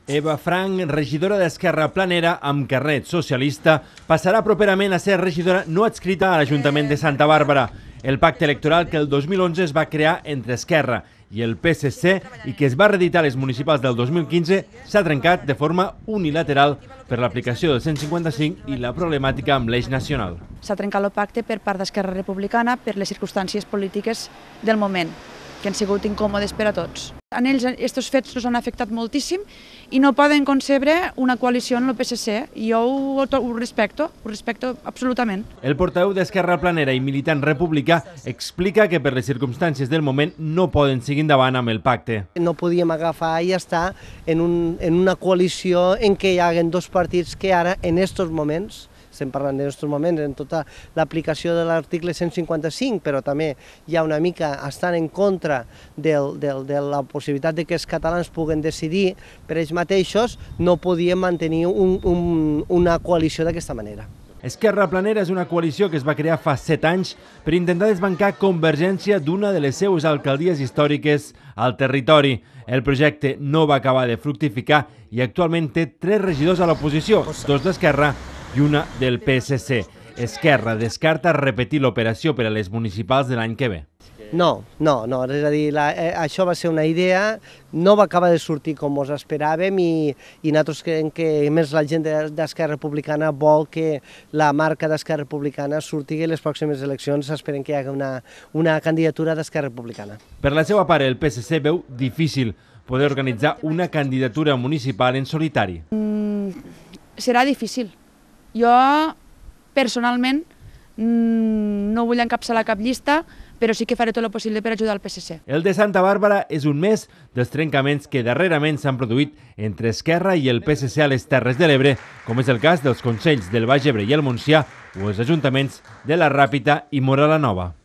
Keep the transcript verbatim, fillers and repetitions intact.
Eva Frank, regidora d'Esquerra Planera amb carnet socialista, passarà properament a ser regidora no adscrita a l'Ajuntament de Santa Bàrbara. El pacte electoral que el dos mil onze es va crear entre Esquerra i el P S C i que es va reeditar a les municipals del dos mil quinze s'ha trencat de forma unilateral per l'aplicació del cent cinquanta-cinc i la problemàtica amb l'eix nacional. S'ha trencat el pacte per part d'Esquerra Republicana per les circumstàncies polítiques del moment, que han sigut incòmodes per a tots. A ells aquests fets els han afectat moltíssim i no poden concebre una coalició amb el P S C. Jo ho, ho respecto, ho respecto absolutament. El portaveu d'Esquerra Planera i militant republicà explica que per les circumstàncies del moment no poden seguir endavant amb el pacte. No podíem agafar i estar en, un, en una coalició en què hi haguen dos partits que ara, en aquests moments, estem parlant en aquests moments, en tota l'aplicació de l'article cent cinquanta-cinc, però també hi ha una mica estan en contra del, del, de la possibilitat de que els catalans puguen decidir per ells mateixos, no podíem mantenir un, un, una coalició d'aquesta manera. Esquerra Planera és una coalició que es va crear fa set anys per intentar desbancar Convergència d'una de les seues alcaldies històriques al territori. El projecte no va acabar de fructificar i actualment té tres regidors a l'oposició, dos d'Esquerra i una del P S C. Esquerra descarta repetir l'operació per a les municipals de l'any que ve. No, no, no, és a dir, la, eh, això va ser una idea, no va acabar de sortir com ens esperàvem i, i nosaltres creiem que més la gent d'Esquerra Republicana vol que la marca d'Esquerra Republicana surti i les pròximes eleccions esperen que hi hagi una, una candidatura d'Esquerra Republicana. Per la seva part, el P S C veu difícil poder organitzar una candidatura municipal en solitari. Mm, serà difícil. Jo, personalment, no vull encapçalar cap llista, però sí que faré tot el possible per ajudar el P S C. El de Santa Bàrbara és un més dels trencaments que darrerament s'han produït entre Esquerra i el P S C a les Terres de l'Ebre, com és el cas dels consells del Baix Ebre i el Montsià o els ajuntaments de la Ràpita i Móra la Nova.